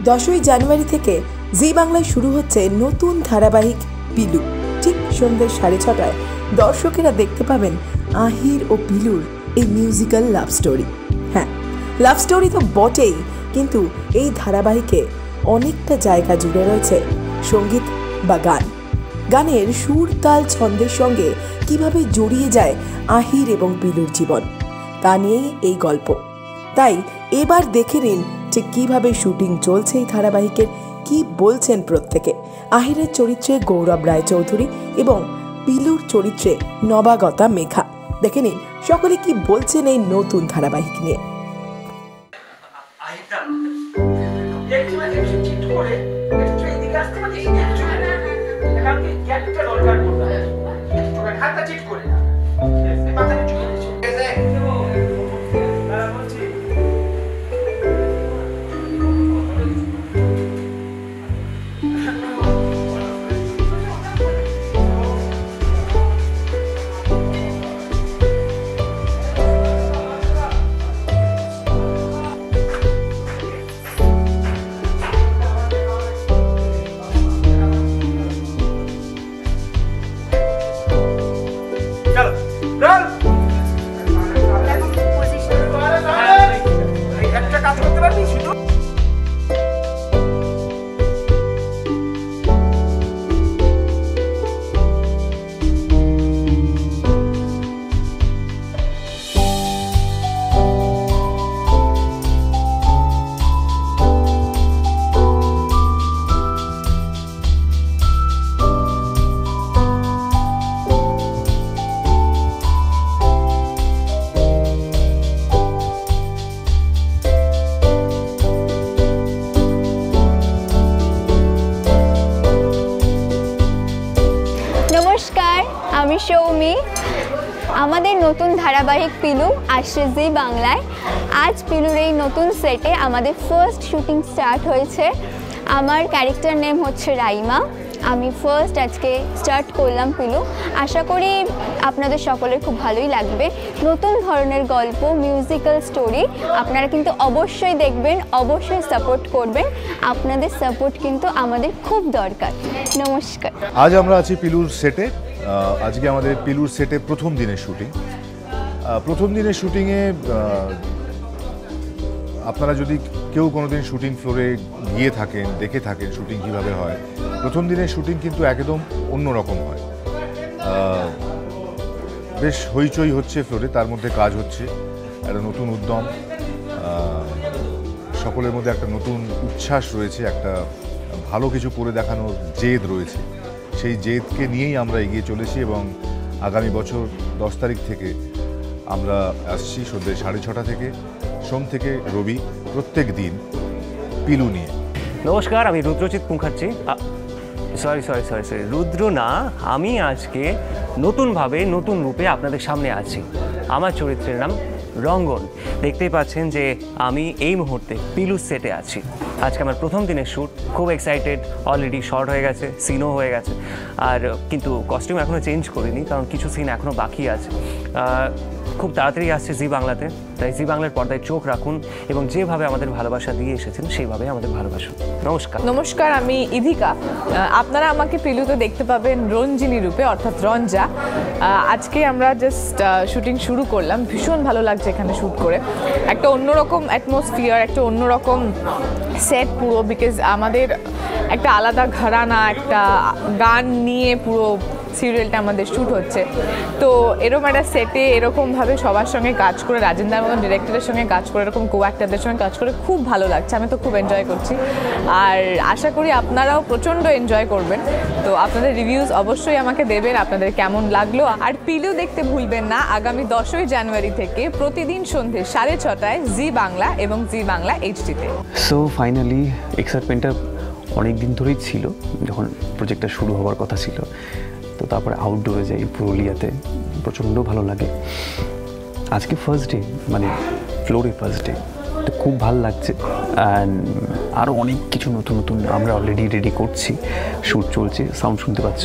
10ই জানুয়ারি থেকে জি বাংলায় শুরু হচ্ছে নতুন ধারাবাহিক পিলু। ঠিক সন্ধ্যে 6:30টায় দর্শকেরা দেখতে পাবেন আহির ও পিলুর এই মিউজিক্যাল লাভ স্টোরি। হ্যাঁ, লাভ স্টোরি তো বটেই, কিন্তু এই ধারাবাহিকে অনেকটা জায়গা জুড়ে রয়েছে সঙ্গীত বা গান। গানের সুর, তাল, ছন্দের সঙ্গে কিভাবে জড়িয়ে যায় আহির এবং পিলুর জীবন, তা নিয়েই এই গল্প। তাই এবার দেখে নিন যে কিভাবে শুটিং চলছে এই ধারাবাহিকের, কি বলছেন প্রত্যেকে। আহিরের চরিত্রে গৌরব রায়চৌধুরী এবং পিলুর চরিত্রে নবাগতা মেঘা। দেখে নিন সকলে কি বলছেন এই নতুন ধারাবাহিক নিয়ে। নমস্কার, আমি সৌমি। আমাদের নতুন ধারাবাহিক পিলু আসছে জি বাংলায়। আজ পিলুর এই নতুন সেটে আমাদের ফার্স্ট শুটিং স্টার্ট হয়েছে। আমার ক্যারেক্টার নেম হচ্ছে রাইমা। আমি ফার্স্ট আজকে স্টার্ট করলাম পিলু। আশা করি আপনাদের সকলের খুব ভালোই লাগবে। নতুন ধরনের গল্প, মিউজিক্যাল স্টোরি, আপনারা কিন্তু অবশ্যই দেখবেন, অবশ্যই সাপোর্ট করবেন। আপনাদের সাপোর্ট কিন্তু আমাদের খুব দরকার। নমস্কার। আজ আমরা আছি পিলুর সেটে। আজকে আমাদের পিলুর সেটে প্রথম দিনের শুটিং। প্রথম দিনের শুটিংয়ে আপনারা যদি কেউ কোনোদিন শুটিং ফ্লোরে গিয়ে থাকেন, দেখে থাকেন শুটিং কীভাবে হয়, প্রথম দিনের শুটিং কিন্তু একদম অন্যরকম হয়। বেশ হইচই হচ্ছে ফ্লোরে, তার মধ্যে কাজ হচ্ছে, একটা নতুন উদ্যম, সকলের মধ্যে একটা নতুন উচ্ছ্বাস রয়েছে, একটা ভালো কিছু করে দেখানোর জেদ রয়েছে। সেই জেদকে নিয়েই আমরা এগিয়ে চলেছি এবং আগামী বছর 10 তারিখ থেকে আমরা আসছি সন্ধ্যে 6:30 থেকে, সোম থেকে রবি, প্রত্যেক দিন পিলু নিয়ে। নমস্কার, আমি রুদ্রজিৎ মুখার্জি। সরি, রুদ্র না, আমি আজকে নতুনভাবে, নতুন রূপে আপনাদের সামনে আছি। আমার চরিত্রের নাম রঙ্গন। দেখতেই পাচ্ছেন যে আমি এই মুহূর্তে পিলু সেটে আছি। আজকে আমার প্রথম দিনের শ্যুট, খুব এক্সাইটেড। অলরেডি শর্ট হয়ে গেছে, সিনও হয়ে গেছে, আর কিন্তু কস্টিউম এখনও চেঞ্জ করিনি, কারণ কিছু সিন এখনও বাকি আছে। খুব তাড়াতাড়ি আসছে জি বাংলাতে, তাই জি বাংলার পর্দায় চোখ রাখুন এবং যেভাবে আমাদের ভালোবাসা দিয়ে এসেছেন সেইভাবে আমাদের ভালোবাসুন। নমস্কার, আমি ইধিকা। আপনারা আমাকে পিলুতে দেখতে পাবেন রঞ্জিনী রূপে, অর্থাৎ রঞ্জা। আজকে আমরা জাস্ট শুটিং শুরু করলাম। ভীষণ ভালো লাগছে এখানে শ্যুট করে। একটা অন্যরকম অ্যাটমসফিয়ার, একটা অন্যরকম সেট পুরো, বিকজ আমাদের একটা আলাদা ঘরানা, একটা গান নিয়ে পুরো সিরিয়ালটা আমাদের শ্যুট হচ্ছে। তো এরকম একটা সেটে এরকমভাবে সবার সঙ্গে কাজ করে, রাজেন্দ্র মতন ডিরেক্টরের সঙ্গে কাজ করে, এরকম কো অ্যাক্টরদের সঙ্গে কাজ করে খুব ভালো লাগছে। আমি তো খুব এনজয় করছি, আর আশা করি আপনারাও প্রচণ্ড এনজয় করবেন। তো আপনাদের রিভিউজ অবশ্যই আমাকে দেবেন, আপনাদের কেমন লাগলো। আর পিলু দেখতে ভুলবেন না আগামী 10ই জানুয়ারি থেকে প্রতিদিন সন্ধ্যে 6:30টায় জি বাংলা এবং জি বাংলা এইচডিতে। সো ফাইনালি এক্সাইটমেন্টটা অনেক দিন ধরেই ছিল, যখন প্রজেক্টটা শুরু হওয়ার কথা ছিল। তো তারপরে আউটডোরে যাই পুরুলিয়াতে, প্রচণ্ড ভালো লাগে। আজকে ফার্স্ট ডে, মানে ফ্লোরে ফার্স্ট ডে, তো খুব ভালো লাগছে। অ্যান্ড আরও অনেক কিছু নতুন নতুন আমরা অলরেডি রেডি করছি, শ্যুট চলছে, সাউন্ড শুনতে পাচ্ছ।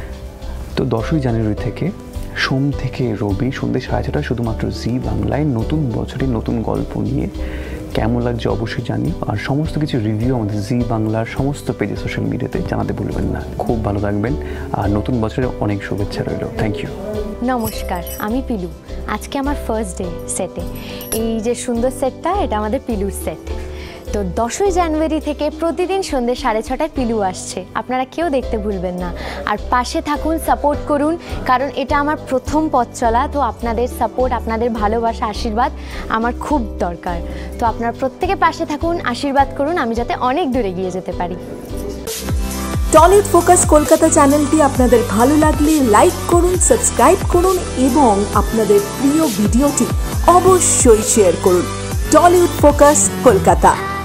তো 10ই জানুয়ারি থেকে সোম থেকে রবি সন্ধ্যে 6:30টায় শুধুমাত্র জি বাংলায় নতুন বছরের নতুন গল্প নিয়ে কেমন লাগছে অবশ্যই জানি, আর সমস্ত কিছু রিভিউ আমাদের জি বাংলার সমস্ত পেজে সোশ্যাল মিডিয়াতে জানাতে ভুলবেন না। খুব ভালো থাকবেন, আর নতুন বছরে অনেক শুভেচ্ছা রইল। Thank you. নমস্কার, আমি পিলু। আজকে আমার ফার্স্ট ডে সেটে। এই যে সুন্দর সেটটা, এটা আমাদের পিলুর সেট। তো 10ই জানুয়ারি থেকে প্রতিদিন সন্ধ্যে 6:30টায় পিলু আসছে, আপনারা কেউ দেখতে ভুলবেন না। আর পাশে থাকুন, সাপোর্ট করুন, কারণ এটা আমার প্রথম পথ চলা। তো আপনাদের সাপোর্ট, আপনাদের ভালোবাসা, আশীর্বাদ আমার খুব দরকার। তো আপনারা প্রত্যেকে পাশে থাকুন, আশীর্বাদ করুন, আমি যাতে অনেক দূরে গিয়ে যেতে পারি। টলিউড ফোকাস কলকাতা চ্যানেলটি আপনাদের ভালো লাগলে লাইক করুন, সাবস্ক্রাইব করুন এবং আপনাদের প্রিয় ভিডিওটি অবশ্যই শেয়ার করুন। টলিউড ফোকাস কলকাতা।